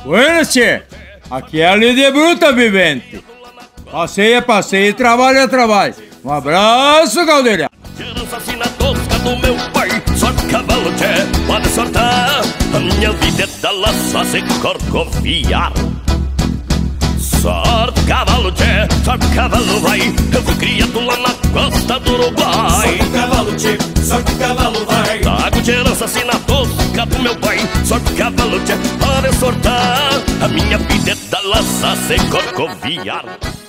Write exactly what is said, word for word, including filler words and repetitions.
Buenas, tchê. Aqui é a Lídia Bruta Vivente. Passeia, passeia, trabalha, é trabalho. Um abraço, Caldeirão. Herança assim na tosca do meu pai. Sorte cavalo, tchê, pode sortar. A minha vida é da laça sem corcoviar. Sorte cavalo, tchê, sorte cavalo vai. Eu fui criado lá na costa do Uruguai. Sorte cavalo, tchê, sorte cavalo vai. Trago de herança assim na tosca do meu pai. Sorte cavalo, tchê, pode sortar. A minha vida é da laça sem corcoviar.